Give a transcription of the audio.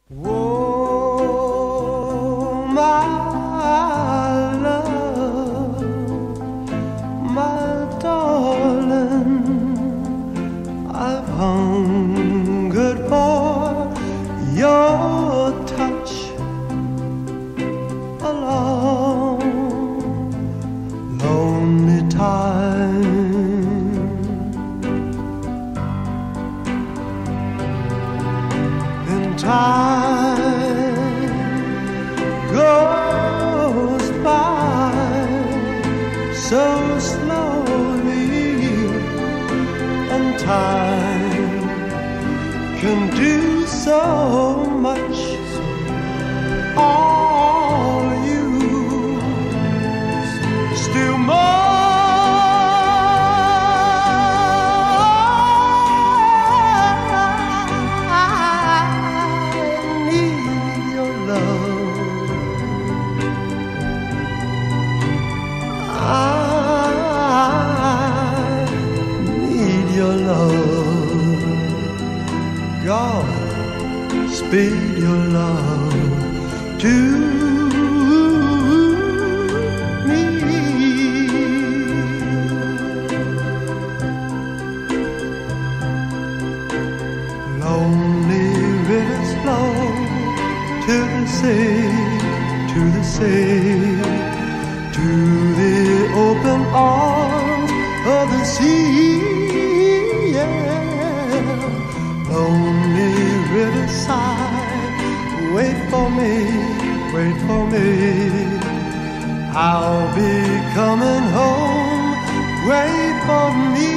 Oh, my love, my darling, I've hungered for your touch a long, lonely time. In time goes by so slowly, and time can do so much. All you still more. God, speed your love to me. Lonely rivers flow to the sea, to the sea, to the open arms of the sea. Lonely riverside, wait for me, wait for me. I'll be coming home, wait for me.